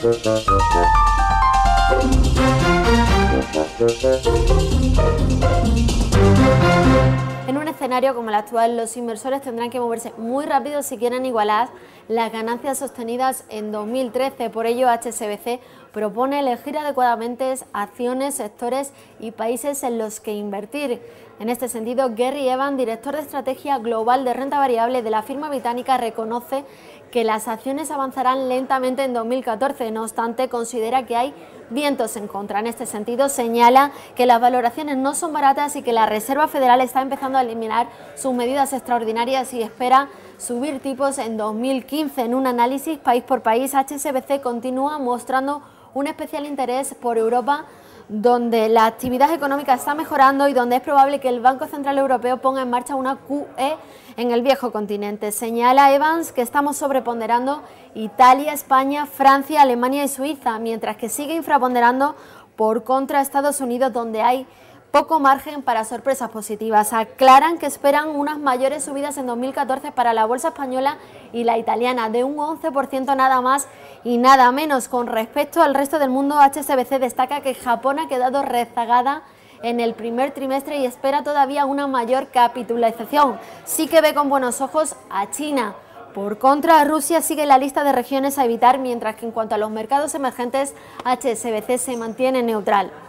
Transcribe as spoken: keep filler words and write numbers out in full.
En un escenario como el actual, los inversores tendrán que moverse muy rápido si quieren igualar las ganancias sostenidas en dos mil trece. Por ello, H S B C propone elegir adecuadamente acciones, sectores y países en los que invertir. En este sentido, Gary Evans, director de estrategia global de renta variable de la firma británica, reconoce que las acciones avanzarán lentamente en dos mil catorce. No obstante, considera que hay vientos en contra. En este sentido, señala que las valoraciones no son baratas y que la Reserva Federal está empezando a eliminar sus medidas extraordinarias y espera subir tipos en dos mil quince. En un análisis país por país, H S B C continúa mostrando un especial interés por Europa, donde la actividad económica está mejorando y donde es probable que el Banco Central Europeo ponga en marcha una Q E en el viejo continente. Señala Evans que estamos sobreponderando Italia, España, Francia, Alemania y Suiza, mientras que sigue infraponderando por contra Estados Unidos, donde hay poco margen para sorpresas positivas. Aclaran que esperan unas mayores subidas en dos mil catorce para la bolsa española y la italiana, de un once por ciento nada más y nada menos. Con respecto al resto del mundo, H S B C destaca que Japón ha quedado rezagada en el primer trimestre y espera todavía una mayor capitalización. Sí que ve con buenos ojos a China. Por contra, Rusia sigue en la lista de regiones a evitar, mientras que en cuanto a los mercados emergentes, H S B C se mantiene neutral.